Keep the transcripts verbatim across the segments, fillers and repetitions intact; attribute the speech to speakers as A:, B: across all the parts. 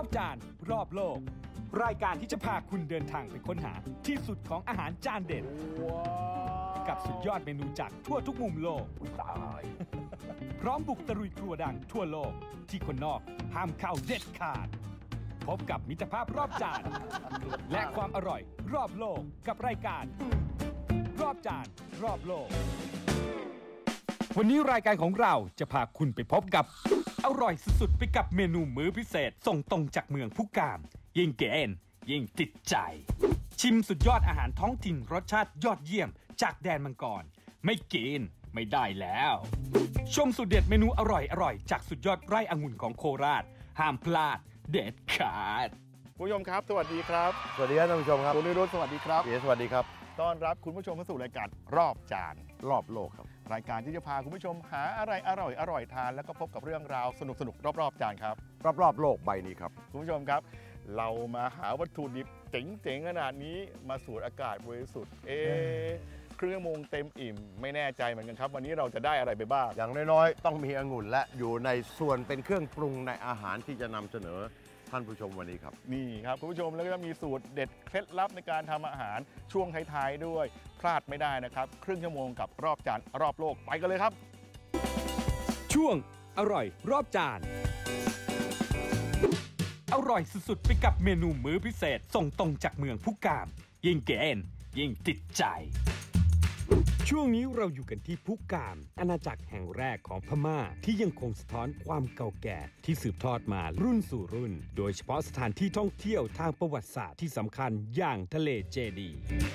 A: จานรอบโลกรายการที่จะพาคุณเดินทางไปค้นหาที่สุดของอาหารจานเด่นกับสุดยอดเมนูจากทั่วทุกมุมโลกพร้อมบุกตะลุยครัวดังทั่วโลกที่คนนอกห้ามเข้าเด็ดขาดพบกับมิตรภาพรอบจานและความอร่อยรอบโลกกับรายการรอบจานรอบโลกวันนี้รายการของเราจะพาคุณไปพบกับอร่อยสุดๆไปกับเมนูมื้อพิเศษส่งตรงจากเมืองพุกามยิ่งเก๋นยิ่งติดใจชิมสุดยอดอาหารท้องถิ่นรสชาติยอดเยี่ยมจากแดนมังกรไม่กินไม่ได้แล้วชมสุดเด็ดเมนูอร่อยๆจากสุดยอดไร่องุ่นของโคราชห้ามพลาดเด็ดขาด
B: คุณผู้ชมครับสวัสดีครับ
C: สวัสดีครับท่านผู้ชมครับ
B: คุณนิรุตสวัสดีครับ
C: เอ๋สวัสดีครับ
B: ต้อนรับคุณผู้ชมเข้าสู่รายการรอบจาน
C: รอบโลกครับ
B: รายการที่จะพาคุณผู้ชมหาอะไรอร่อยอร่อยทานแล้วก็พบกับเรื่องราวสนุกสนุกรอบๆจานครับ
C: รอบๆโลกใบนี้ครับ
B: คุณผู้ชมครับเรามาหาวัตถุดิบเจ๋งๆขนาดนี้มาสูดอากาศบริสุทธิ์เอเครื่องมงเต็มอิ่มไม่แน่ใจเหมือนกันครับวันนี้เราจะได้อะไรไปบ้าง
C: อย่างน้อยๆต้องมีองุ่นและอยู่ในส่วนเป็นเครื่องปรุงในอาหารที่จะนำเสนอท่านผู้ชมวันนี้ครับ
B: นี่ครับคุณผู้ชมแล้วก็มีสูตรเด็ดเคล็ดลับในการทำอาหารช่วงท้ายๆด้วยพลาดไม่ได้นะครับครึ่งชั่วโมงกับรอบจานรอบโลกไปกันเลยครับ
A: ช่วงอร่อยรอบจานอร่อยสุดๆไปกับเมนูมื้อพิเศษส่งตรงจากเมืองพุกามยิ่งเก๋นยิ่งติดใจช่วงนี้เราอยู่กันที่พุกามอาณาจักรแห่งแรกของพม่าที่ยังคงสะท้อนความเก่าแก่ที่สืบทอดมารุ่นสู่รุ่นโดยเฉพาะสถานที่ท่องเที่ยวทางประวัติศาสตร์ที่สำคัญอย่างทะเลเจดี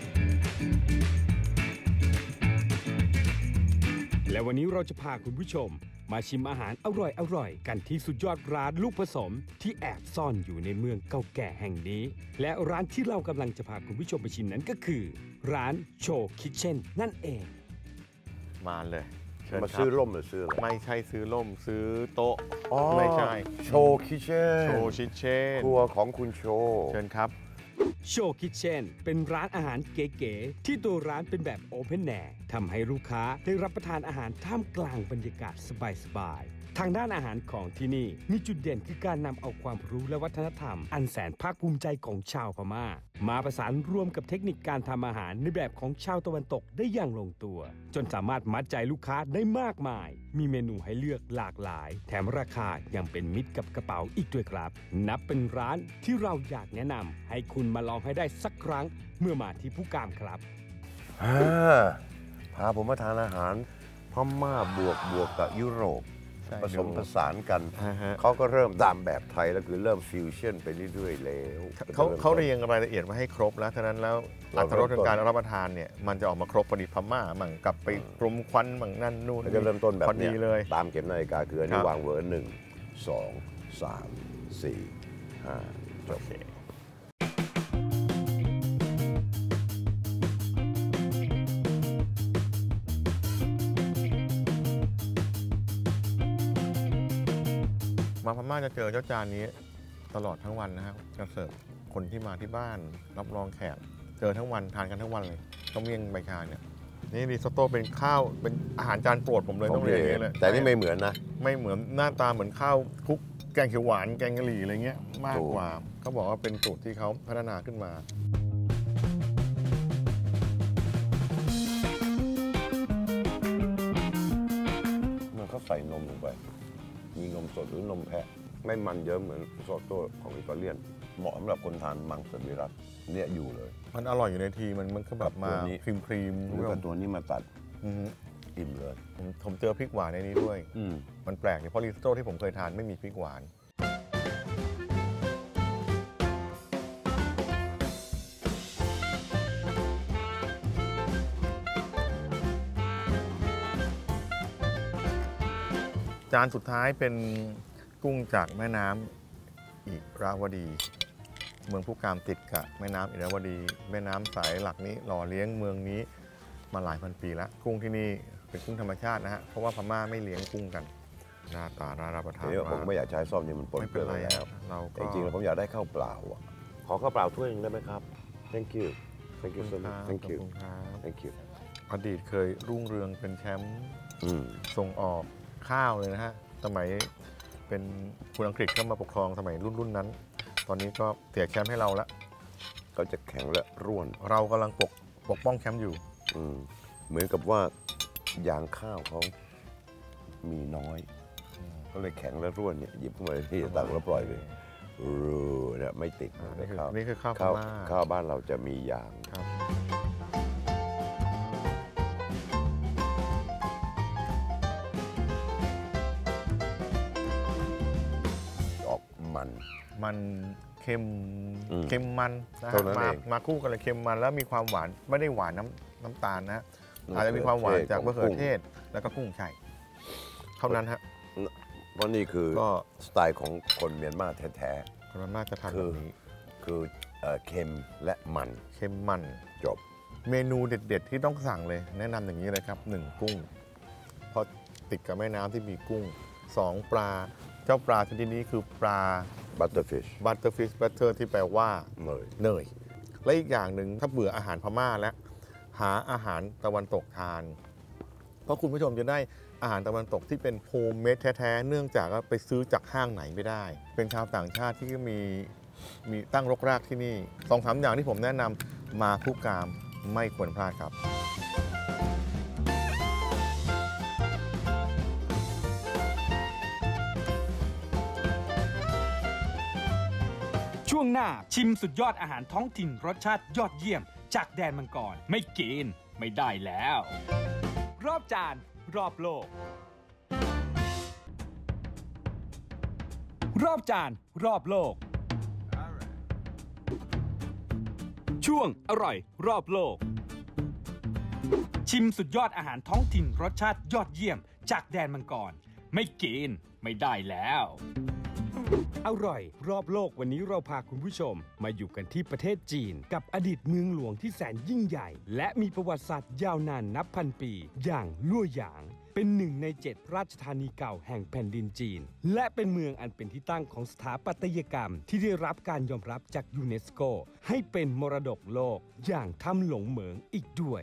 A: และวันนี้เราจะพาคุณผู้ชมมาชิมอาหารอร่อยๆกันที่สุดยอดร้านลูกผสมที่แอบซ่อนอยู่ในเมืองเก่าแก่แห่งนี้และร้านที่เรากำลังจะพาคุณผู้ชมไปชิมนั้นก็คือร้านโชว์คิทเช่นนั่นเอง
B: มาเลย
C: มาซื้อร่มหรือซื้ออะไร
B: ไม่ใช่ซื้อร่มซื้อโต๊ะ
C: ไม่
B: ใช่
C: โชว์คิทเช่น
B: โชว์คิทเช่น
C: ครัวของคุณโชว์
B: เชิญครับ
A: โชว์คิทเช่นเป็นร้านอาหารเก๋ๆที่ตัวร้านเป็นแบบโอเพนแอร์ทำให้ลูกค้าได้รับประทานอาหารท่ามกลางบรรยากาศสบายๆทางด้านอาหารของที่นี่มีจุดเด่นคือการนำเอาความรู้และวัฒนธรรมอันแสนภาคภูมิใจของชาวพม่ามาประสานรวมกับเทคนิคการทำอาหารในแบบของชาวตะวันตกได้อย่างลงตัวจนสามารถมัดใจลูกค้าได้มากมายมีเมนูให้เลือกหลากหลายแถมราคายังเป็นมิตรกับกระเป๋าอีกด้วยครับนับเป็นร้านที่เราอยากแนะนำให้คุณมาลองให้ได้สักครั้งเมื่อมาที่พุกามครับ
C: พาผมมาทานอาหารพม่าบวกบวกกับยุโรปผสมผสานกันเขาก็เริ่มตามแบบไทยแล้วคือเริ่มฟิวชั่นไปเรื่อยๆแล้ว
B: เขาเขาเรียงรายละเอียดมาให้ครบแล้วฉะนั้นแล้วอรรถรสการรับประทานเนี่ยมันจะออกมาครบพอดีพม่ามั่งกับไปกลมควันมั่งนั่นนู่น
C: แล้วก็เริ่มต้นแบบนี้
B: เลย
C: ตามเข็มนาฬิกาคืออันนี้วางเวอร์หนึ่งสองสามสี่ห้าจบ
B: มาพม่าจะเจอเจ้าจานนี้ตลอดทั้งวันนะครับจะเสิร์ฟคนที่มาที่บ้านรับรองแขกเจอทั้งวันทานกันทั้งวันเลยต้มเมี่ยงใบชาเนี่ยนี่ริซอตโต้เป็นข้าวเป็นอาหารจานโปรดผมเลยต้องเรียกอย่างนี้เลย
C: แต่นี่ไม่เหมือนนะ
B: ไม่เหมือนหน้าตาเหมือนข้าวคลุกแกงเขียวหวานแกงกะหรี่อะไรเงี้ยมากกว่าเขาบอกว่าเป็นสูตรที่เขาพัฒนาขึ้นมา
C: มันก็ใส่นมลงไปมีนมสดหรือนมแพะไม่มันเยอะเหมือนซอสโต้ของอิตาเลียนเหมาะสำหรับคนทานมังสวิรัติเนี่ยอยู่เลย
B: มันอร่อยอยู่ในทีมันมันก็แบบมาครีมครีม
C: แล้วก็ตัวนี้มาตัดอิ่มเลย
B: ผมผมเจอพริกหวานในนี้ด้วยมันแปลกเนี่ยเพราะริซอตโต้ที่ผมเคยทานไม่มีพริกหวานจานสุดท้ายเป็นกุ้งจากแม่น้ำอิราวดีเมืองพุกามติดกับแม่น้ำอิราวดีแม่น้ำสายหลักนี้หล่อเลี้ยงเมืองนี้มาหลายพันปีแล้วกุ้งที่นี่เป็นกุ้งธรรมชาตินะฮะเพราะว่าพม่าไม่เลี้ยงกุ้งกันหน้าตาน่ารับประทาน
C: ผมไม่อยากใช้ซ่อมนี่มันปนเปื้อนแล้วเราจริงๆผมอยากได้ข้าวเปล่าขอข้าวเปล่าถ้วยนึงได้ไหมครับ thank you thank you so much thank you thank you
B: อดีตเคยรุ่งเรืองเป็นแชมป์ส่งออกข้าวเลยนะฮะสมัยเป็นคนอังกฤษเข้ามาปกครองสมัยรุ่นรุ่นนั้นตอนนี้ก็เสียแชมป์ให้เราแล้ว
C: เขาจะแข็งและร่วน
B: เรากำลังปกปกป้องแชมป์อยู่
C: อืมเหมือนกับว่ายางข้าวเขามีน้อยก็เลยแข็งและร่วนเนี่ยหยิบขึ้นมาที่ตักแล้วปล่อยไปเออเนี่ยไม่ติด
B: นี่คือ
C: ข้าว
B: นี่คือข้าวพ
C: ข้าว
B: ม่า
C: ข้าวบ้านเราจะมียาง
B: ครับ
C: ออกมัน
B: มันเค็ม
C: อืม
B: เค็มมันนะ
C: เท่า
B: ฮะ
C: นั้น
B: มา
C: เอง
B: มาคู่กันเลยเค็มมันแล้วมีความหวานไม่ได้หวานน้ำน้ำตาลนะ อาจจะมีความหวานจากมะเขือเทศแล้วก็กุ้งไช่เท่านั้นฮะ
C: เพราะนี่คือ
B: ก็
C: สไตล์ของคนเมียนมาแท้
B: คนมันมากจะ
C: ๆ
B: ทำ
C: คื
B: แบ
C: อบ
B: นี้
C: คือเอ่อเค็มและมัน
B: เค็มมัน
C: จบ
B: เมนูเด็ด ๆ ที่ต้องสั่งเลย แนะนำอย่างนี้เลยครับหนึ่งกุ้ง เพราะติดกับแม่น้ำที่มีกุ้งสองปลา เจ้าปลาชนิดนี้คือปลา
C: บัตเตอร์ฟิช
B: บัตเตอร์ฟิชบัตเตอร์ที่แปลว่า
C: เลย
B: เนยและอีกอย่างหนึ่งถ้าเบื่ออาหารพม่าแล้วหาอาหารตะวันตกทาน เพราะคุณผู้ชมจะได้อาหารตะวันตกที่เป็นโฮมเมดแท้ๆเนื่องจากว่าไปซื้อจากห้างไหนไม่ได้ เป็นชาวต่างชาติที่มีมีตั้งรกรากที่นี่สองสามอย่างที่ผมแนะนำมาผู้กามไม่ควรพลาดครับ
A: ช่วงหน้าชิมสุดยอดอาหารท้องถิ่นรสชาติยอดเยี่ยม จากแดนมังกรไม่กินไม่ได้แล้ว รอบจานรอบโลก รอบจานรอบโลก ช่วงอร่อยรอบโลก ชิมสุดยอดอาหารท้องถิ่นรสชาติยอดเยี่ยม จากแดนมังกรไม่กินไม่ได้แล้ว อร่อยรอบโลกวันนี้เราพาคุณผู้ชมมาอยู่กันที่ประเทศจีนกับอดีตเมืองหลวงที่แสนยิ่งใหญ่ และมีประวัติศาสตร์ยาวนานนับพันปีอย่างลั่วหยาง เป็นหนึ่งในเจ็ดราชธานีเก่าแห่งแผ่นดินจีน และเป็นเมืองอันเป็นที่ตั้งของสถาปัตยกรรมที่ได้รับการยอมรับจากยูเนสโกให้เป็นมรดกโลกอย่างถ้ำหลงเหมิงอีกด้วย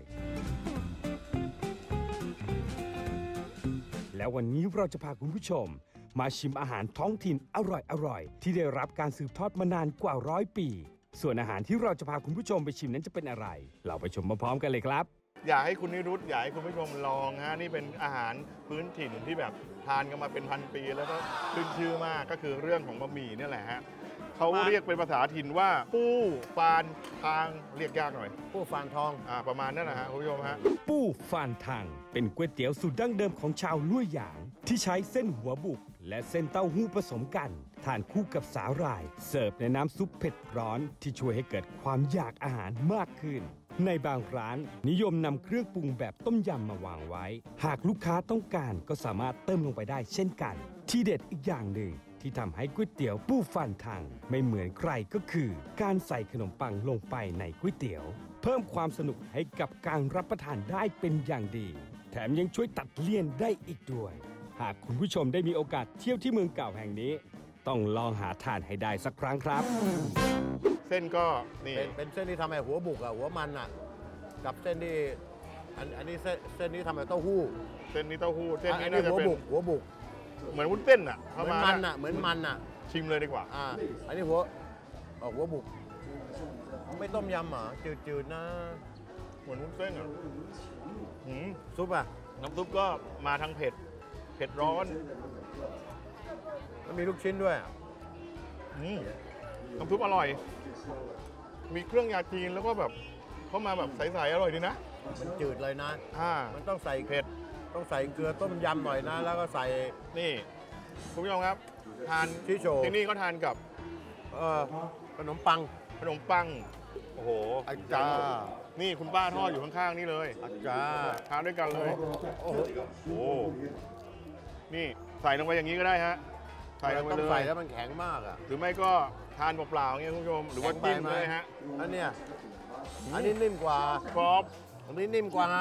A: แล้ววันนี้เราจะพาคุณผู้ชมมาชิมอาหารท้องถิ่นอร่อยๆที่ได้รับการสืบทอดมานานกว่าร้อยปี ส่วนอาหารที่เราจะพาคุณผู้ชมไปชิมนั้นจะเป็นอะไร เราไปชมพร้อมๆกันเลยครับ
B: อยากให้คุณนิรุตอยากให้คุณผู้ชมลองฮะนี่เป็นอาหารพื้นถิ่นที่แบบทานกันมาเป็นพันปี แล้วก็ขึ้นชื่อมากก็คือเรื่องของบะหมี่นี่แหละฮะเขาเรียกเป็นภาษาถิ่นว่าปู้ฟานทางเรียกยากหน่อย
D: ผู้ฟานทอง
B: อ่าประมาณนั้นนะฮะคุณผู้ชมฮะ
A: ปู้ฟานทังเป็นก๋วยเตี๋ยวสูตรดั้งเดิมของชาวลั่วหยาง ที่ใช้เส้นหัวบุก และเส้นเต้าหู้ผสมกันทานคู่กับสาหร่าย เสิร์ฟในน้ำซุปเผ็ดร้อนที่ช่วยให้เกิดความอยากอาหารมากขึ้น ในบางร้านนิยมนำเครื่องปรุงแบบต้มยำมาวางไว้ หากลูกค้าต้องการก็สามารถเติมลงไปได้เช่นกัน ที่เด็ดอีกอย่างหนึ่งที่ทำให้ก๋วยเตี๋ยวปู้ฟันทังไม่เหมือนใครก็คือ การใส่ขนมปังลงไปในก๋วยเตี๋ยว เพิ่มความสนุกให้กับการรับประทานได้เป็นอย่างดี แถมยังช่วยตัดเลี่ยนได้อีกด้วย หากคุณผู้ชมได้มีโอกาสเที่ยวที่เมืองเก่าแห่งนี้ ต้องลองหาทานให้ได้สักครั้งครับ
B: เส้นก็นี่
D: เป็นเป็นเส้นที่ทำให้หัวบุกอะหัวมันอะกับเส้นที่อันอันนี้เส้นเส้นนี้ทำให้เต้าหู้
B: เส้นนี้เต้าหู้เส้น
D: อั
B: นี้
D: น
B: น่า
D: นี้
B: จะ
D: หัว
B: เป็น
D: บุกหัวบุก
B: เหมือนวุ้นเส้นอ่ะ
D: เห
B: ประ
D: มือน
B: มาณ
D: มันอะเหมือนมันอะ
B: ชิมเลยดีกว่า
D: อ่าอันนี้หัวออกหัวบุก ไม่ต้มยำเหรอจืดๆนะ
B: เหมือนวุ้นเส้นอ่ะหืม
D: ซุปอะ
B: น้ำซุปก็มาทางเผ็ดเผ็ดร้อน
D: แล้วมีลูกชิ้นด้วยอะ
B: อืมน้ำซุปอร่อย มีเครื่องยาจีนแล้วก็แบบเข้ามาแบบใสๆอร่อยดีนะ
D: มันจืดเลยนะ
B: อ่า
D: มันต้องใส่
B: เผ็ด
D: ต้องใส่เกลือต้มยำหน่อยนะ แล้วก็ใส่
B: นี่คุณผู้ชมครับ ทาน
D: ชิโช
B: ที่นี่ก็ทานกับ
D: เอ่อขนมปัง
B: ขนมปัง โอ้โห
D: อาจารย์
B: นี่คุณป้าทอดอยู่ข้างๆนี่เลย
D: อาจารย์
B: ทานด้วยกันเลย
D: โอ้โห
B: โอ้นี่ใส่ลงไปอย่างนี้ก็ได้ฮะ ใส่ลงไป
D: ต้อง
B: เล
D: ใส่
B: ย
D: แล้วมันแข็งมากอะ
B: หรือไม่ก็ทานเปล่าๆอย่างเงี้ยคุณผู้ชม หรือว่าจิ้มเลยฮะ
D: อันเนี้ยอันนี้นิ่มกว่า
B: กรอบ
D: อันนี้นิ่มกว่า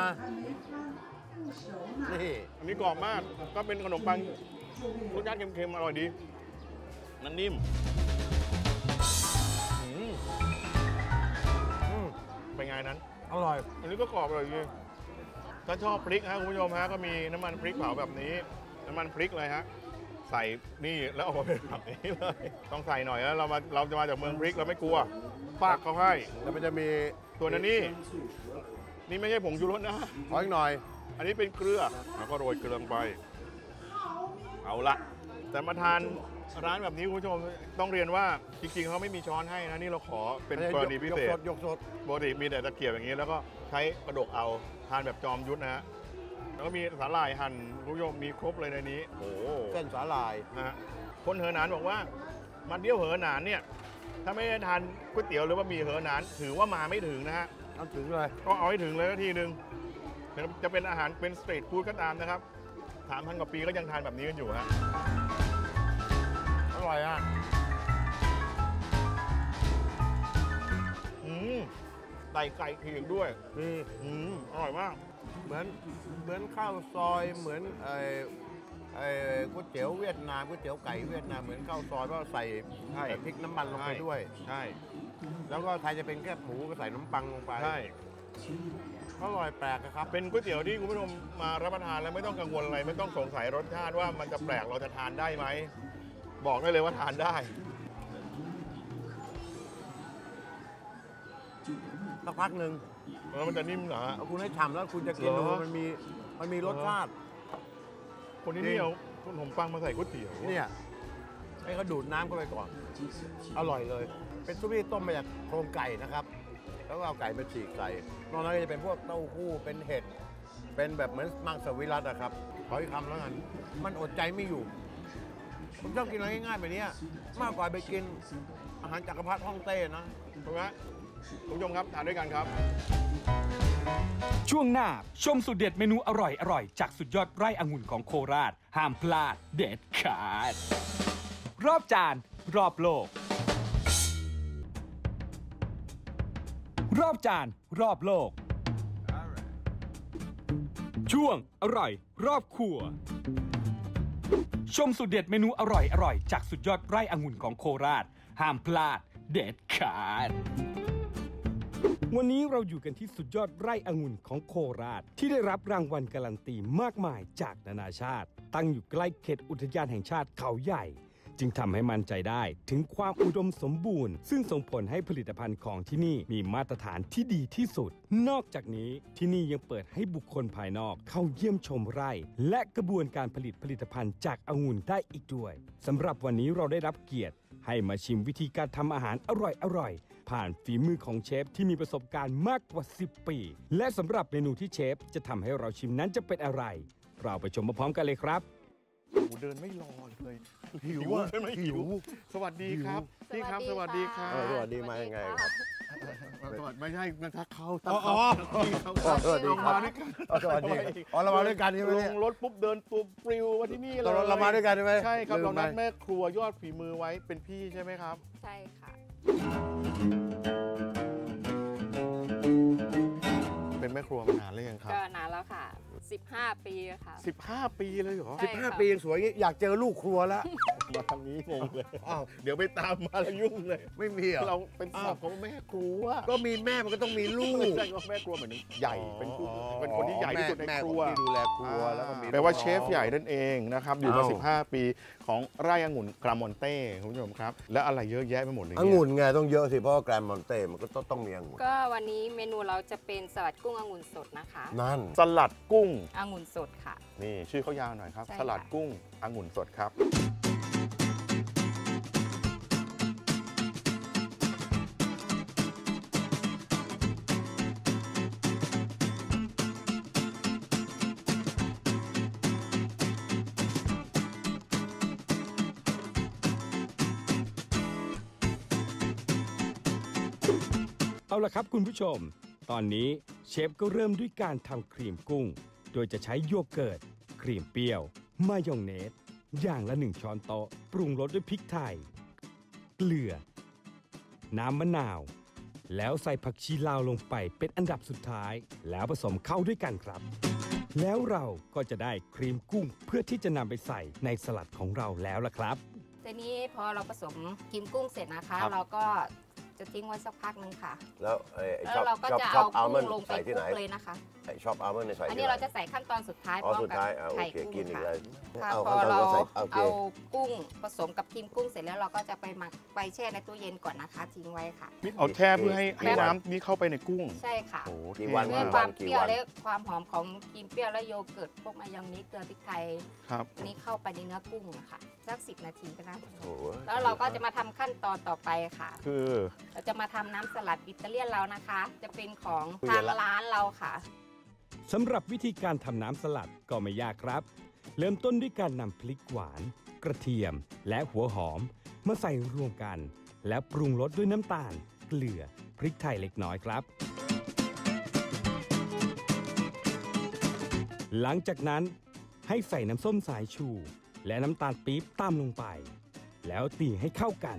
D: นี่
B: อันนี้กรอบมาก ก็เป็นขนมปังรสชาติเค็มๆ อร่อยดี มันนิ่มอืม
D: อืม
B: เป็นไงนั้น
D: อร่อย
B: อันนี้ก็กรอบอร่อยดีถ้าชอบพริกฮะคุณผู้ชมฮะ ก็มีน้ำมันพริกเผาแบบนี้ น้ำมันพริกเลยฮะใส่นี่แล้วออกมาเป็นแบบนี้เลยต้องใส่หน่อยแล้วเรามาเราจะมาจากเมืองพริกเราไม่กลัวปากเขาให้
D: แล้วมันจะมี
B: ตัวนั้นนี่นี่ไม่ใช่ผงชูรสนะ
D: ขออีกหน่อย
B: อันนี้เป็นเกลือแล้วก็โรยเกลือลงไปเอาละแต่มาทานร้านแบบนี้คุณผู้ชมต้องเรียนว่าจริงๆเขาไม่มีช้อนให้นะนี่เราขอเป็นกรณีพิเศษ
D: ยกสดยกสด
B: ปกติมีแต่ตะเกียบอย่างนี้แล้วก็ใช้กระดกเอาทานแบบจอมยุทธนะฮะแล้วก็มีสาหร่ายหั่นคุณผู้ชมมีครบเลยในนี้ โอ้โห
D: เส้นสาหร่าย
B: นะฮะคนเหอหนานบอกว่ามาเดี่ยวเหอหนานเนี่ยถ้าไม่ได้ทานก๋วยเตี๋ยวหรือว่ามีเหอหนานถือว่ามาไม่ถึงนะฮะ
D: เอาถึงเลย
B: ก็เอาให้ถึงเลยทีหนึ่งจะเป็นอาหารเป็นสตรีทฟู้ดก็ตามนะครับสามพันกว่าปีก็ยังทานแบบนี้กันอยู่ฮะ
D: อร่อยอ่ะ
B: อืมไก่ไก่เคียงด้วย
D: นี่
B: อืมอร่อยมาก
D: เหมือนเหมือนข้าวซอยเหมือนไอ้ไอ้ก๋วยเตี๋ยวเวียดนามก๋วยเตี๋ยวไก่เวียดนามเหมือนข้าวซอยเพราะใส่
B: ใช่
D: พริกน้ำมันลงไปด้วย
B: ใช่
D: แล้วก็ไทยจะเป็นแค่หมูก็ใส่น้ำปังลงไป
B: ใช่
D: อร่อยแปลกอะครับ
B: เป็นก๋วยเตี๋ยวที่คุณผู้ชมมารับประทานแล้วไม่ต้องกังวลอะไรไม่ต้องสงสัยรสชาติว่ามันจะแปลกเราจะทานได้ไหมบอกได้เลยว่าทานได้
D: สักพักหนึ่ง
B: แล้วมันจะนิ่มเหรอฮะ
D: เอาคุณให้ฉ่ำแล้วคุณจะกิน
B: เหรอ
D: ดูมันมีมันมีรสชาติ
B: คนที่นี่เอาขนมปังมาใส่ก๋วยเตี๋ยว
D: เนี่ยให้เขาดูดน้ำเข้าไปก่อน อร่อยเลย เป็นซุปที่ต้มมาจากโครงไก่นะครับ แล้วก็เอาไก่มาฉีกใส่นอกนั้นก็จะเป็นพวกเต้าหู้เป็นเห็ด เป็นแบบเหมือนมังสวิรัตนะครับขออีกคำแล้วกัน มันอดใจไม่อยู่ ผมชอบกินอะไรง่ายๆแบบนี้มากกว่าไปกินอาหารจักรพรรดิฮ่องเต้นะ
B: ถูกไหมคุณผู้ชมครับทานด้วยกันครับ
A: ช่วงหน้าชมสุดเด็ดเมนูอร่อยอร่อยจากสุดยอดไร่องุ่นของโคราช ห้ามพลาดเด็ดขาด รอบจานรอบโลก รอบจานรอบโลก ช่วงอร่อยรอบครัว ชมสุดเด็ดเมนูอร่อยอร่อยจากสุดยอดไร่องุ่นของโคราช ห้ามพลาดเด็ดขาด วันนี้เราอยู่กันที่สุดยอดไร่องุ่นของโคราชที่ได้รับรางวัลการันตีมากมายจากนานาชาติ ตั้งอยู่ใกล้เขตอุทยานแห่งชาติเขาใหญ่ จึงทำให้มั่นใจได้ถึงความอุดมสมบูรณ์ซึ่งส่งผลให้ผลิตภัณฑ์ของที่นี่มีมาตรฐานที่ดีที่สุด นอกจากนี้ที่นี่ยังเปิดให้บุคคลภายนอกเข้าเยี่ยมชมไร่ และกระบวนการผลิตผลิตภัณฑ์จากองุ่นได้อีกด้วยสำหรับวันนี้เราได้รับเกียรติให้มาชิมวิธีการทำอาหารอร่อยๆผ่านฝีมือของเชฟที่มีประสบการณ์มากกว่าสิบปีและสำหรับเมนูที่เชฟจะทำให้เราชิมนั้นจะเป็นอะไรเราไปชมพร้อมๆกันเลยครับ
B: โอ้โหเดินไม่รอเลยหิวใช่ไหมหิว สวัสดีครับพี่ครับสวัสดีครับ
D: เออสวัสดีมายังไงครับ
B: สวัสดีไม่ใช่มันทักเขา
D: อ๋อ
B: พี่เขา
D: อ๋อสวัสดีครับ
B: เรามาด้วยกัน
D: อ๋อสวัสดีอ๋อเรามาด้วยกันใช่ไหม
B: ล
D: เนี่ย
B: งรถปุ๊บเดินตัวปลิวมาที่นี่เลย
D: เราเรามาด้วยกันใช่ไหม
B: ใช่ครับ
D: ลืม
B: เรานัด
D: ไป
B: แม่ครัวยอดฝีมือไว้เป็นพี่ใช่ไหมครับ
E: ใช่ค่ะ
B: เป็นแม่ครัวมานานแล้วยังครับ
E: ก็นานแล้วค่ะ สิบห้า ปีค่ะ
B: สิบห้าปีเลยเหรอ
E: ใช่
D: สิบห้าปียังสวยอย่างนี้อยากเจอลูกครัวแล้ว
B: มาทางนี้งงเลย
D: อ้าว
B: เดี๋ยวไปตามมาแล้วยุ่งเลย
D: ไม่มีเหรอ
B: เราเป็นศัพท์ของแม่ครัว
D: ก็มีแม่มันก็ต้องมีลูก
B: ไม่ใช่ว่าแม่ครัวเหมือนใหญ่เป็นผู้เป็นคนที่ใหญ่ที่สุดใน
D: แม่
B: ครัว
D: ที่ดูแลครัวแล้วก็มี
B: แปลว่าเชฟใหญ่นั่นเองนะครับ อยู่มา
D: อ้าว
B: สิบห้า ปีของไร่องุ่นกรามอนเต้คุณผู้ชมครับ และอะไรเยอะแยะไปหมดเลย
D: อ
B: เนี่ย
D: งุ่นไงต้องเยอะสิเพราะว่าแกรนด์มอนเต้มันก็ต้องต้องมีองุ่น
E: ก็วันนี้เมนูเราจะเป็นสลัดกุ้งองุ่นสดนะคะ
D: นั่น
B: สลัดกุ้ง
E: องุ่นสดค่ะ
B: นี่ชื่อเขายาวหน่อยครับ
E: ใช่
B: สลัด
E: ค่ะ
B: กุ้งองุ่นสดครับ
A: เอาละครับคุณผู้ชม ตอนนี้เชฟก็เริ่มด้วยการทำครีมกุ้ง โดยจะใช้โยเกิร์ต ครีมเปรี้ยว มายองเนส อย่างละหนึ่งช้อนโต๊ะ ปรุงรสด้วยพริกไทย เกลือ น้ำมะนาว แล้วใส่ผักชีลาวลงไปเป็นอันดับสุดท้าย แล้วผสมเข้าด้วยกันครับ แล้วเราก็จะได้ครีมกุ้งเพื่อที่จะนำไปใส่ในสลัดของเราแล้วล่ะครับ
E: ทีนี้พอเราผสมครีมกุ้งเสร็จนะคะ
B: ครับ
E: เราก็จะทิ้งไว้สักพักหนึ่งค่ะ
C: แล้วไอ้ไอ้
E: แล้ว
C: ช็อป
E: เราก็
C: ช็อป
E: จะ
C: ช็อ
E: เอา
C: ปอัลม
E: กุ้
C: อน
E: ง
C: ด์
E: ลงไป
C: ใส่
E: ค
C: ที่
E: ลุ
C: ไหน
E: กเลยนะคะ
C: ไอ้ช็อปอัลมอนด์เนี่ยใส่
E: อัน
C: ที่
E: นี้
C: ไหน
E: เราจะใส่ขั้นตอนสุดท้าย
C: อ๋อ
E: พร้อม
C: สุด
E: กับ
C: ท้ายอ่าโอ
E: ไข่
C: เค
E: กุ้ง
C: กินอีก
E: ค่ะ
C: เลย
E: ค่ะ
C: เอา
E: พอ
C: ขั้นตอน
E: เรา
C: ก็ใส่โอเค
E: เอากุ้งผสมกับครีมกุ้งเสร็จแล้วเราก็จะไปหมักไปแช่ในตู้เย็นก่อนนะคะ ทิ้งไว้ค่ะ
B: นี่เอาแช่เพื่อให้ให้
E: แบบ
B: น้ำนี้เข้าไปในกุ้ง
E: ใช่ค่ะ
B: โอ้
C: กี่
B: เท่
C: วัน
E: เพื่อ
B: มาก
E: ความเป
C: กี่
E: รี้ยว
C: วัน
E: และความหอมของครีมเปรี้ยวและโยเกิร์ตพวกมายองเนสเกลือพริกไทย
B: ครับ
E: อันนี้เข้าไปในเนื้อกุ้งนะคะสักสิบนาทีก็ได้
C: โอ้โห
E: แล้วเราก็จะมาทำขั้นตอนต่อไปค่ะ
B: คือ
E: เราจะมาทำน้ำสลัดอิตาเลียนเรานะคะ จะเป็นของ
B: คุย
E: ทา
B: กั
E: ง
B: นละ
E: ร้านเราค่ะ
A: สำหรับวิธีการทำน้ำสลัดก็ไม่ยากครับ เริ่มต้นด้วยการนำพริกหวาน กระเทียม และหัวหอมมาใส่รวมกัน แล้วปรุงรสด้วยน้ำตาล เกลือ พริกไทยเล็กน้อยครับ หลังจากนั้นให้ใส่น้ำส้มสายชู และน้ำตาลปี๊บตามลงไป แล้วตีให้เข้ากัน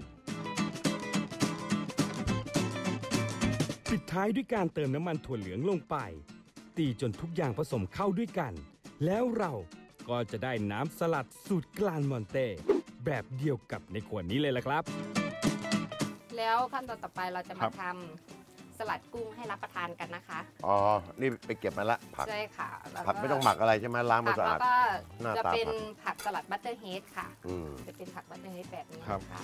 A: ปิดท้ายด้วยการเติมน้ำมันถั่วเหลืองลงไป ตีจนทุกอย่างผสมเข้าด้วยกัน แล้วเราก็จะได้น้ำสลัดสูตรกลานมอนเต้แบบเดียวกับในขวดนี้เลยละครับ
E: แล้วขั้นตอนต่อไปเราจะมาทำสลัดกุ้งให้รับประทานกันนะคะ
C: อ๋อ นี่ไปเก็บมาละผัก
E: ใช่ค่ะแล้ว
C: ผักไม่ต้องหมักอะไรใช่ไหมล้างมา
E: ผัก
C: สะ
E: แล้
C: อาด
E: วก็
C: หน้า
E: จะ
C: ตา
E: เป็น
C: ผัก
E: ผักสลัดบัตเตอร์เฮดค่ะ
C: อืม
E: จะเป็นผักบัตเตอร์เฮดแบบนี้
B: ครับ
E: นะคะ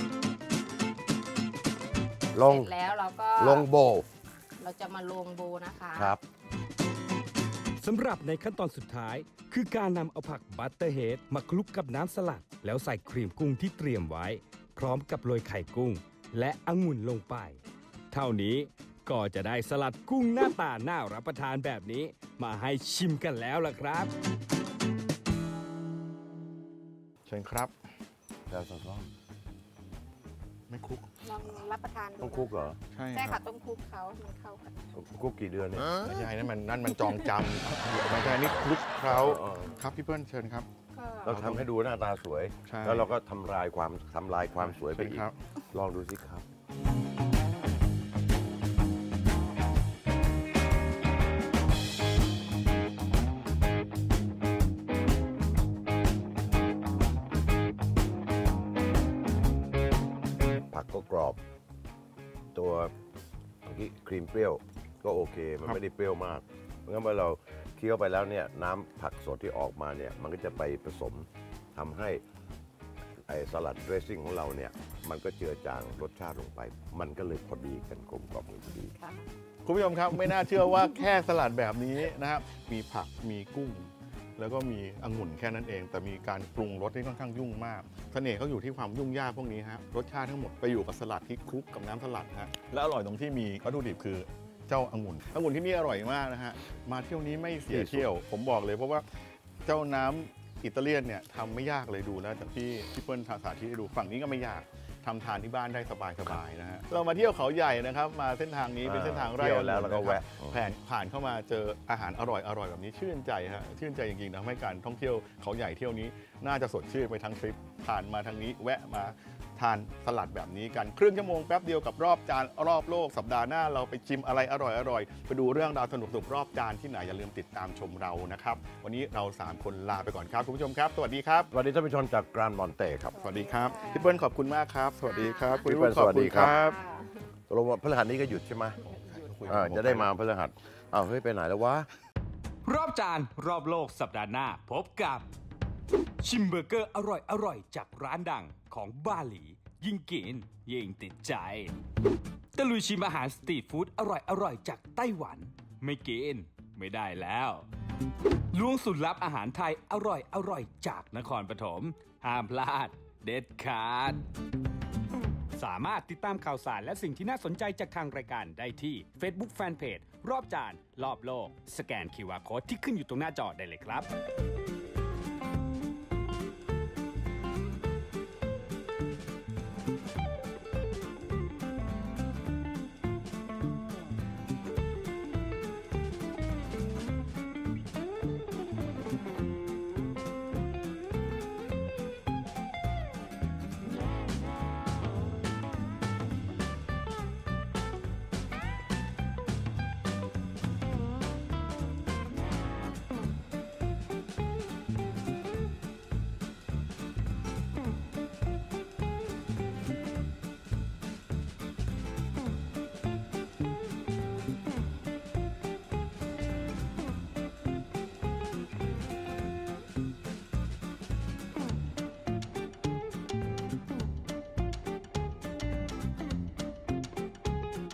C: ลง
E: เสร็จแล้วเราก็
C: ลงโบว์
E: เราจะมาลงโบนะคะ
C: ครับ
A: สำหรับในขั้นตอนสุดท้าย คือการนำเอาผักบัตเตอร์เฮดมาคลุกกับน้ำสลัด แล้วใส่ครีมกุ้งที่เตรียมไว้ พร้อมกับโรยไข่กุ้ง และองุ่นลงไป เท่านี้ก็จะได้สลัดกุ้งหน้าตาน่ารับประทานแบบนี้ มาให้ชิมกันแล้วล่ะครับ
B: เชิญครับ
C: แล้วต้อง
B: ไม่คลุก
E: ลองรับประทานดู
C: ต้องคุกเหรอ
B: ใช่
E: ใช่
B: ค
E: ค่ะ
B: รับ
E: ต้องคลุกเขาให้มันเข้ากัน
C: คุกกี่เดือนเนี่ย
B: ไม่ใช่นั่นมันนั่นมันจองจำไม่ใช่นี่คลุกเคล้า
C: อ๋อ
B: ครับพี่เปิ้ลเชิญครับ
E: ก็
C: เราทำให้ดูหน้าตาสวย
B: ใช่
C: แล้วเราก็ทำลายความทำลายความสวยไป
B: เชิญ
C: อีก
B: ครับ
C: ลองดูสิครับ ผักก็กรอบ ตัวเมื่อกี้ครีมเปรี้ยวก็โอเค มัน
B: ครับ
C: ไม่ได้เปรี้ยวมากเพราะงั้นเมื่อเราเคี้ยวไปแล้วเนี่ยน้ำผักสดที่ออกมาเนี่ยมันก็จะไปผสมทำให้ไอ้สลัดเดรสซิ่งของเราเนี่ยมันก็เจือจางรสชาติลงไป มันก็เลยพอดีกันกลมกล่อมกันพอดี
E: ค่ะ
B: คุณผู้ชมครับ ไม่น่าเชื่อว่าแค่สลัดแบบนี้นะครับมีผักมีกุ้ง แล้วก็มีองุ่นแค่นั้นเอง แต่มีการปรุงรสที่ค่อนข้างยุ่งมากเสน่ห์เขาอยู่ที่ความยุ่งยากพวกนี้ฮะรสชาติทั้งหมดไปอยู่กับสลัดที่คลุกกับน้ำสลัดฮะและอร่อยตรงที่มีวัตถุดิบคือเจ้าองุ่นองุ่นที่นี่อร่อยมากนะฮะมาเที่ยวนี้ไม่เสียเที่ยว ผมบอกเลยเพราะว่าเจ้าน้ำอิตาเลียนเนี่ยทำไม่ยากเลยดูแล้วจากที่พี่เปิ้ลสาธิตให้ดูฝั่งนี้ก็ไม่ยากทำทานที่บ้านได้สบายๆนะฮะเรามาเที่ยวเขาใหญ่นะครับมาเส้นทางนี้เป็นเส้นทางไร่
C: เที่ยวแล้ว
B: องุ่น
C: แล้วก็แวะ
B: นะครับผ่านผ่านเข้ามาเจออาหารอร่อยอร่อยแบบนี้ชื่นใจฮะชื่นใจจริงๆทำให้การท่องเที่ยวเขาใหญ่เที่ยวนี้ น่าจะสดชื่นไปทั้งทริปผ่านมาทางนี้แวะมาทานสลัดแบบนี้กันครึ่งชั่วโมงแป๊บเดียวกับรอบจานรอบโลกสัปดาห์หน้าเราไปชิมอะไรอร่อยอร่อยไปดูเรื่องราวสนุกสนุกรอบจานที่ไหนอย่าลืมติดตามชมเรานะครับวันนี้เราสามคนลาไปก่อนครับคุณผู้ชมครับสวัสดีครับ
C: สวัสดีท่านผู้ชมจากกรานมอนเต้ครับ
B: สวัสดีครับพี่เปิ้ลขอบคุณมากครับสวัสดีครับ
C: พี่เปิ้ล
B: ขอบ
C: สวัส
B: คุ
C: ดี
B: ณ
C: ครับ
E: ค่ะ
C: ตกลงว่าพฤหัสนี้ก็หยุดใช่ไหมอ่าจะได้มาพฤหัสอ้าวเฮ้ยไปไหนแล้ววะ
A: รอบจานรอบโลกสัปดาห์หน้าพบกับชิมเบอร์เกอร์อร่อยอร่อยจากร้านดังของบาหลี ยิ่งกินยิ่งติดใจตะลุยชิมอาหารสตรีทฟู้ดอร่อยอร่อยจากไต้หวัน ไม่กินไม่ได้แล้วล้วงสูตรลับอาหารไทยอร่อยอร่อยจากนครปฐมห้ามพลาดเด็ดขาด สามารถติดตามข่าวสารและสิ่งที่น่าสนใจจากทางรายการได้ที่ Facebook Fanpage รอบจานรอบโลก สแกน คิว อาร์ Code ที่ขึ้นอยู่ตรงหน้าจอได้เลยครับ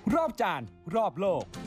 A: รอบจานรอบโลก